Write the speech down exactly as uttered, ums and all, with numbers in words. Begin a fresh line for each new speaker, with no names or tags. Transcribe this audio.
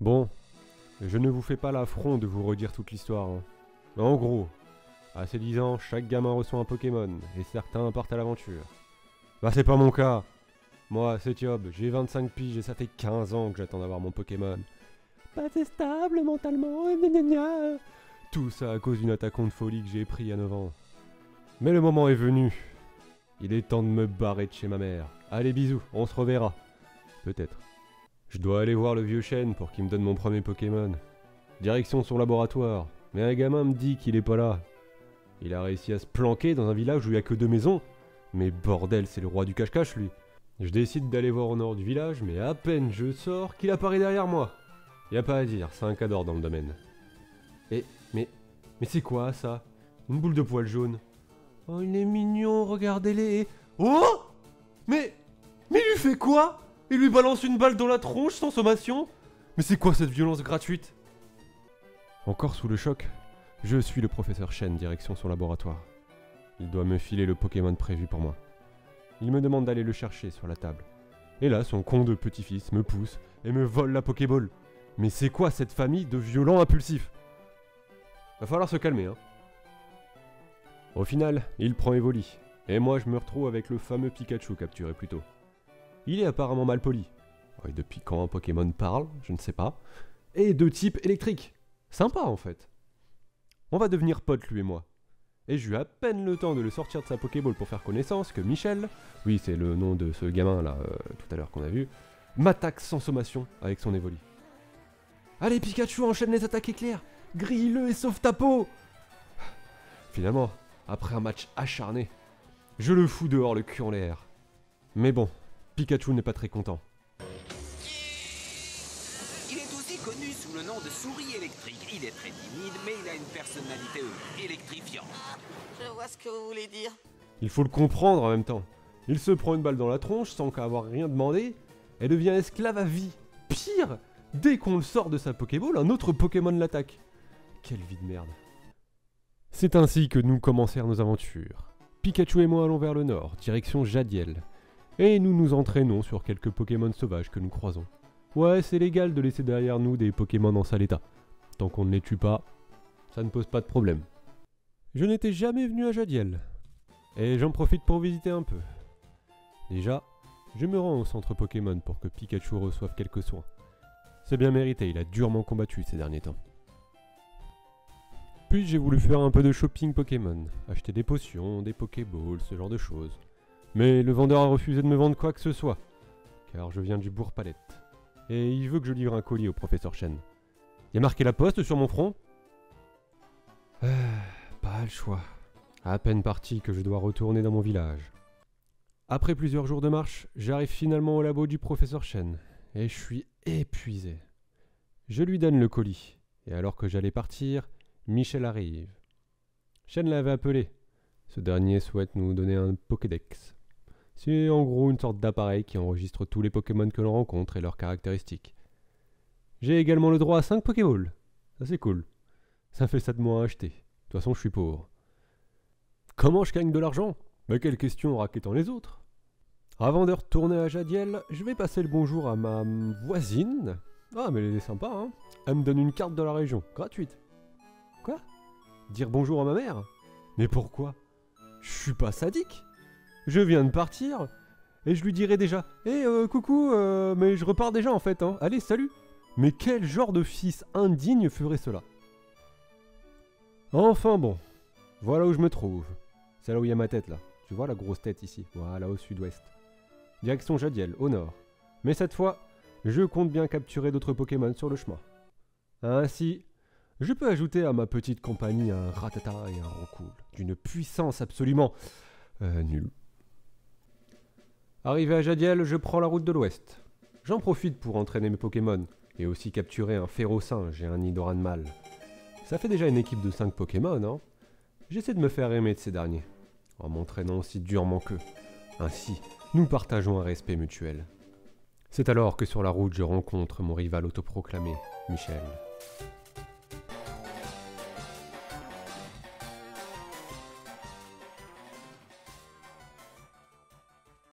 Bon, je ne vous fais pas l'affront de vous redire toute l'histoire. Hein. Mais en gros, à ses dix ans, chaque gamin reçoit un Pokémon, et certains partent à l'aventure. Bah c'est pas mon cas. Moi, c'est Tiob, j'ai vingt-cinq piges et ça fait quinze ans que j'attends d'avoir mon Pokémon. Pas assez stable mentalement, gna gna gna. Tout ça à cause d'une attaquant de folie que j'ai pris à neuf ans. Mais le moment est venu. Il est temps de me barrer de chez ma mère. Allez bisous, on se reverra. Peut-être. Je dois aller voir le vieux chêne pour qu'il me donne mon premier Pokémon. Direction son laboratoire. Mais un gamin me dit qu'il est pas là. Il a réussi à se planquer dans un village où il y a que deux maisons. Mais bordel, c'est le roi du cache-cache lui. Je décide d'aller voir au nord du village, mais à peine je sors qu'il apparaît derrière moi. Y a pas à dire, c'est un cador dans le domaine. Et, mais, mais c'est quoi ça? Une boule de poils jaune. Oh, il est mignon, regardez-les. Oh! Mais, mais il lui fait quoi? Il lui balance une balle dans la tronche sans sommation? Mais c'est quoi cette violence gratuite? Encore sous le choc, je suis le professeur Shen, direction son laboratoire. Il doit me filer le Pokémon prévu pour moi. Il me demande d'aller le chercher sur la table. Et là, son con de petit-fils me pousse et me vole la Pokéball. Mais c'est quoi cette famille de violents impulsifs? Va falloir se calmer, hein. Au final, il prend Evoli. Et moi, je me retrouve avec le fameux Pikachu capturé plus tôt. Il est apparemment mal poli. Et depuis quand un Pokémon parle, je ne sais pas. Et de type électrique. Sympa, en fait. On va devenir potes, lui et moi. Et j'ai eu à peine le temps de le sortir de sa Pokéball pour faire connaissance que Michel, oui c'est le nom de ce gamin là, euh, tout à l'heure qu'on a vu, m'attaque sans sommation avec son Evoli. Allez Pikachu, enchaîne les attaques éclairs, grille-le et sauve ta peau. Finalement, après un match acharné, je le fous dehors le cul en l'air. Mais bon, Pikachu n'est pas très content.
Il est aussi connu sous le nom de souris électrique. Il est très timide, mais il a une personnalité électrifiante.
Ah, je vois ce que vous voulez dire.
Il faut le comprendre en même temps. Il se prend une balle dans la tronche sans qu'avoir rien demandé et devient esclave à vie. Pire, dès qu'on le sort de sa Pokéball, un autre Pokémon l'attaque. Quelle vie de merde. C'est ainsi que nous commencèrent nos aventures. Pikachu et moi allons vers le nord, direction Jadiel. Et nous nous entraînons sur quelques Pokémon sauvages que nous croisons. Ouais, c'est légal de laisser derrière nous des Pokémon en sale état. Tant qu'on ne les tue pas, ça ne pose pas de problème. Je n'étais jamais venu à Jadiel. Et j'en profite pour visiter un peu. Déjà, je me rends au centre Pokémon pour que Pikachu reçoive quelques soins. C'est bien mérité, il a durement combattu ces derniers temps. Puis j'ai voulu faire un peu de shopping Pokémon, acheter des potions, des Pokéballs, ce genre de choses. Mais le vendeur a refusé de me vendre quoi que ce soit, car je viens du Bourg-Palette. Et il veut que je livre un colis au professeur Shen. Y a marqué la poste sur mon front? euh, Pas le choix. À peine parti que je dois retourner dans mon village. Après plusieurs jours de marche, j'arrive finalement au labo du professeur Shen, et je suis épuisé. Je lui donne le colis, et alors que j'allais partir, Michel arrive. Shen l'avait appelé. Ce dernier souhaite nous donner un Pokédex. C'est en gros une sorte d'appareil qui enregistre tous les Pokémon que l'on rencontre et leurs caractéristiques. J'ai également le droit à cinq Pokéballs. Ça c'est cool. Ça fait ça de moi à acheter. De toute façon je suis pauvre. Comment je gagne de l'argent? Mais quelle question en raquettant les autres? Avant de retourner à Jadiel, je vais passer le bonjour à ma voisine. Ah mais elle est sympa hein. Elle me donne une carte de la région, gratuite. Quoi? Dire bonjour à ma mère? Mais pourquoi? Je suis pas sadique. Je viens de partir, et je lui dirai déjà « Eh, euh, coucou, euh, mais je repars déjà en fait, hein. Allez, salut !» Mais quel genre de fils indigne ferait cela? Enfin bon, voilà où je me trouve. C'est là où il y a ma tête, là. Tu vois la grosse tête ici? Voilà, au sud-ouest. Direction Jadiel, au nord. Mais cette fois, je compte bien capturer d'autres Pokémon sur le chemin. Ainsi, je peux ajouter à ma petite compagnie un Rattata et un Roncoul, d'une puissance absolument... Euh, nulle. Arrivé à Jadiel, je prends la route de l'ouest. J'en profite pour entraîner mes Pokémon, et aussi capturer un Férosinge et un Nidoran mâle. Ça fait déjà une équipe de cinq Pokémon, hein. J'essaie de me faire aimer de ces derniers, en m'entraînant aussi durement qu'eux. Ainsi, nous partageons un respect mutuel. C'est alors que sur la route je rencontre mon rival autoproclamé, Michel.